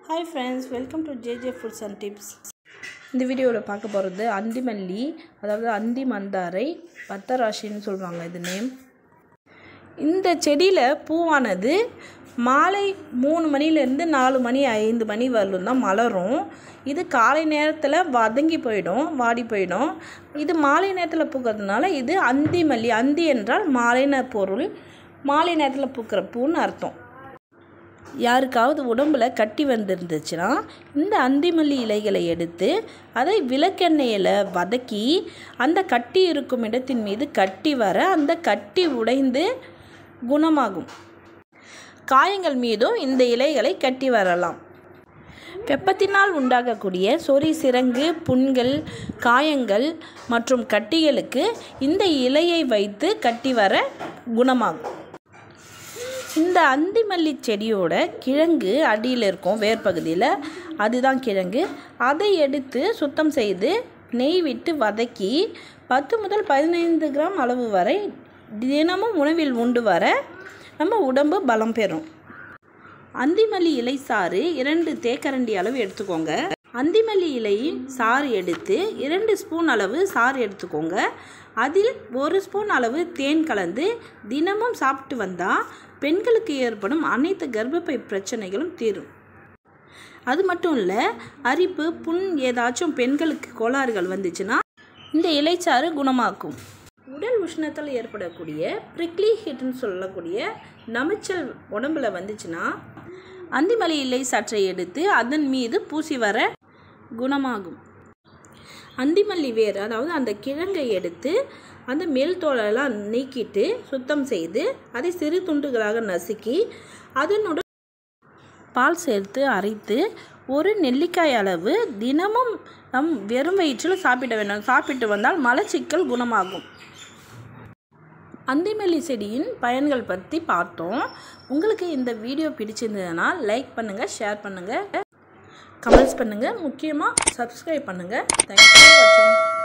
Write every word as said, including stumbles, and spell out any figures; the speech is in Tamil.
Hi friends, welcome to J J Foods and Tips. இந்த வீடியோவில் பார்க்க போகிறது அந்திமல்லி, அதாவது அந்தி மந்தாரை, பத்தராசின்னு சொல்லுவாங்க இது நேம். இந்த செடியில் பூவானது மாலை மூணு மணிலேருந்து நாலு மணி ஐந்து மணி வரலும் தான் மலரும். இது காலை நேரத்தில் வதங்கி போயிடும், வாடி போயிடும். இது மாலை நேரத்தில் பூக்கிறதுனால இது அந்தி மல்லி. அந்தி என்றால் மாலைன பொருள், மாலை நேரத்தில் பூக்கிற பூன்னு அர்த்தம். யாருக்காவது உடம்பில் கட்டி வந்துருந்துச்சுன்னா இந்த அந்திமல்லி இலைகளை எடுத்து அதை விளக்கெண்ணெயில் வதக்கி அந்த கட்டி இருக்கும் இடத்தின் மீது கட்டி வர அந்த கட்டி உடைந்து குணமாகும். காயங்கள் மீதும் இந்த இலைகளை கட்டி வரலாம். வெப்பத்தினால் உண்டாகக்கூடிய சொறி, சிரங்கு, புண்கள், காயங்கள் மற்றும் கட்டிகளுக்கு இந்த இலையை வைத்து கட்டி வர குணமாகும். இந்த அந்திமல்லி செடியோட கிழங்கு அடியில் இருக்கும், வேர் பகுதியில், அதுதான் கிழங்கு. அதை எடுத்து சுத்தம் செய்து நெய் விட்டு வதக்கி பத்து முதல் பதினைந்து கிராம் அளவு வரை தினமும் உணவில் உண்டு வர நம்ம உடம்பு பலம் பெறும். அந்திமல்லி இலை சாறு இரண்டு தேக்கரண்டி அளவு எடுத்துக்கோங்க. அந்திமல்லி இலையின் சாறு எடுத்து இரண்டு ஸ்பூன் அளவு சாறு எடுத்துக்கோங்க. அதில் ஒரு ஸ்பூன் அளவு தேன் கலந்து தினமும் சாப்பிட்டு வந்தால் பெண்களுக்கு ஏற்படும் அனைத்து கர்ப்பப்பை பிரச்சனைகளும் தீரும். அது மட்டும் இல்லை, அரிப்பு, புண் ஏதாச்சும் பெண்களுக்கு கோளாறுகள் வந்துச்சுன்னா இந்த இலைச்சாறு குணமாக்கும். உடல் உஷ்ணத்தால் ஏற்படக்கூடிய ப்ரிக்லி ஹீட்னு சொல்லக்கூடிய நமைச்சல் உடம்பில் வந்துச்சுன்னா அந்திமல்லி இலை சாற்றை எடுத்து அதன் மீது பூசி வர குணமாகும். அந்திமல்லி வேர், அதாவது அந்த கிழங்கை எடுத்து அந்த மேல் தோலெல்லாம் நீக்கிட்டு சுத்தம் செய்து அதை சிறு துண்டுகளாக நசுக்கி அதனுடன் பால் சேர்த்து அரைத்து ஒரு நெல்லிக்காய் அளவு தினமும் நம் வெறும் வயிற்றில் சாப்பிட வேண்டும். சாப்பிட்டு வந்தால் மலச்சிக்கல் குணமாகும். அந்திமல்லி செடியின் பயன்கள் பற்றி பார்த்தோம். உங்களுக்கு இந்த வீடியோ பிடிச்சிருந்ததுன்னா லைக் பண்ணுங்கள், ஷேர் பண்ணுங்கள், கமெண்ட்ஸ் பண்ணுங்கள், முக்கியமாக சப்ஸ்கிரைப் பண்ணுங்கள். தேங்க்ஸ் ஃபார் வாட்சிங்.